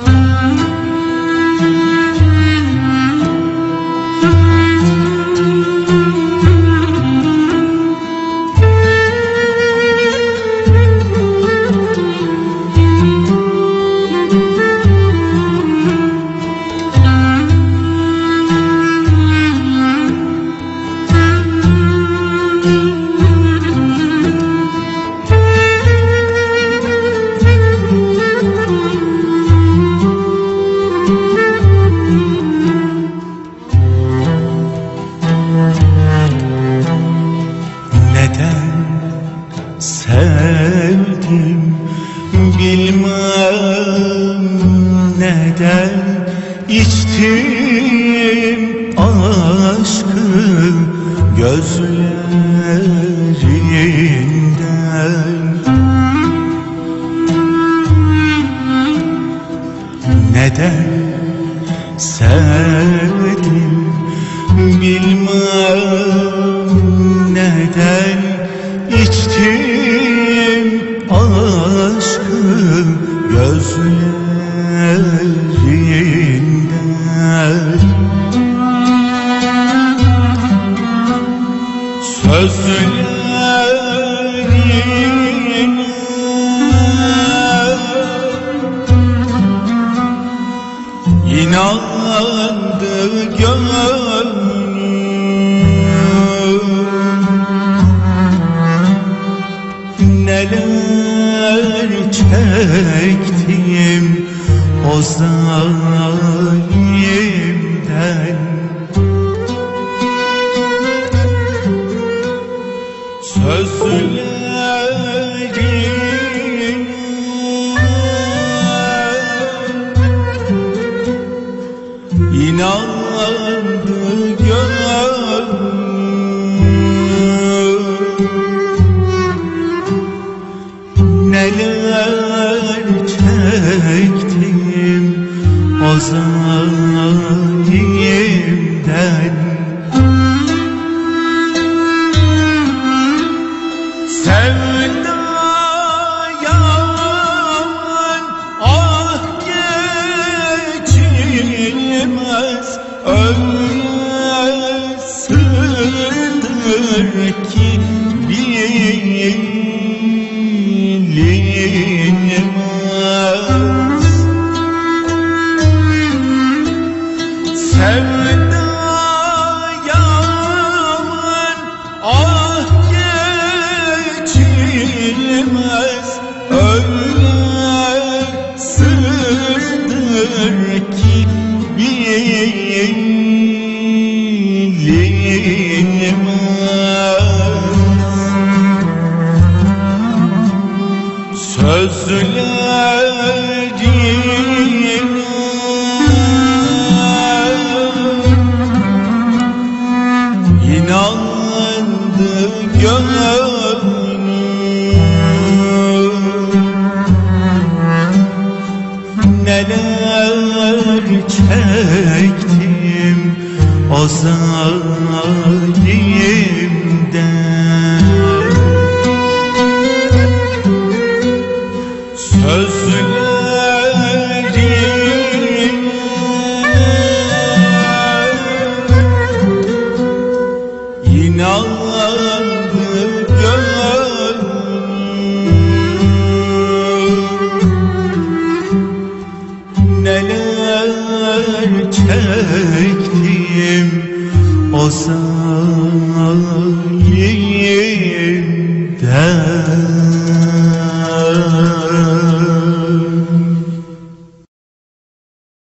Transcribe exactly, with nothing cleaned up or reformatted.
Sevdim bilmem neden, içtim aşkı gözlerinden. Neden sevdim bilmem neden, İçtim aşkı gözlerinden. Sözlerine inandı gönlüm, neler çektim o zalimden. Sözlerine inandı gönlüm, neler çektim o zalimden. Sevdaya ah geçilmez, öyle sırdır ki bilinmez. Sevdaya ah geçilmez, öyle sırdır ki bilinmez. Sözlerine inandı gönlüm, neler çektim o zalimden. Sözlerine inandı gönlüm, neler çektim o zalimden.